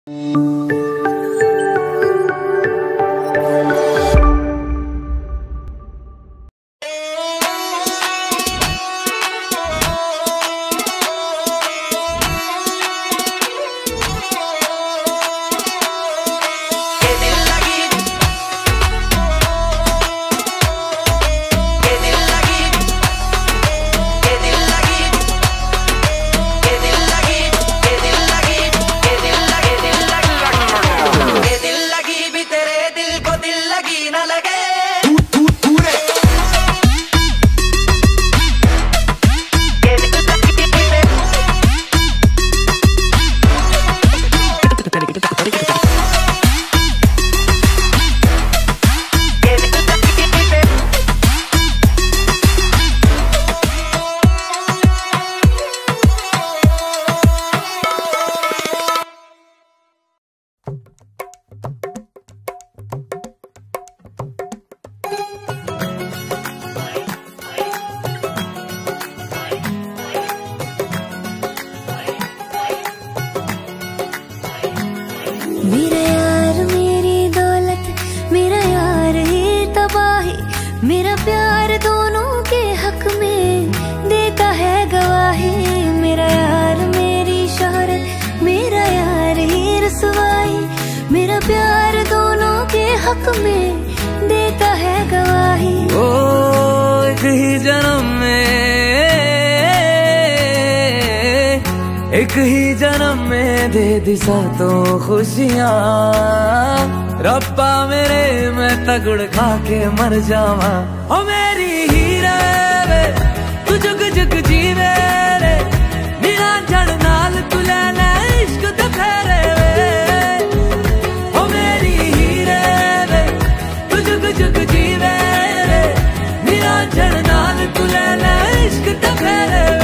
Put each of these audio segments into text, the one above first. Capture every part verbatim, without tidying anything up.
मेरा यार मेरी दौलत, मेरा यार ये तबाही, मेरा प्यार दोनों के हक में देता है गवाही। मेरा यार मेरी शोहरत, मेरा यार ये रसवाई, मेरा प्यार दोनों के हक में देता है गवाही। ओ एक ही जन्म में, एक ही जन्म में दे दी सातों खुशियाँ। रब्बा मेरे मैं तगड़ खा के मर जावा। ओ मेरी हीरे वे तू जुग जुग जीवे रे, मेरा जड़ नाल तू लेना इश्क दे फेरे वे। ओ मेरी हीरे वे तू जुग जुग जीवे रे, मेरा जड़ नाल तू लेना इश्क दे फेरे वे।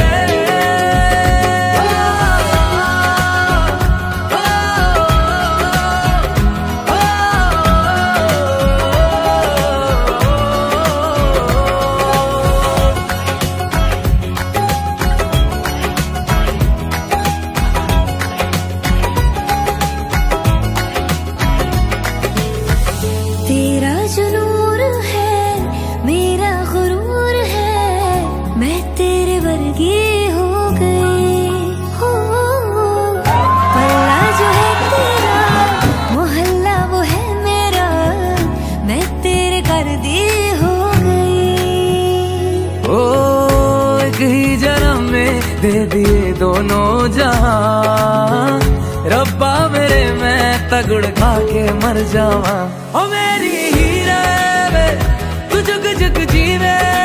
तेरा जो नूर है मेरा गुरूर है, मैं तेरे वर्गी हो गई। हो पल्ला जो है तेरा, मोहल्ला वो है मेरा, मैं तेरे कर दी हो गई। ओ एक ही जन्म में दे दिए दोनों जहां। रब्बा मेरे मैं तगड़ खा के मर जावा। ओ मेरी हीरे वे तू जुग जुग जीवे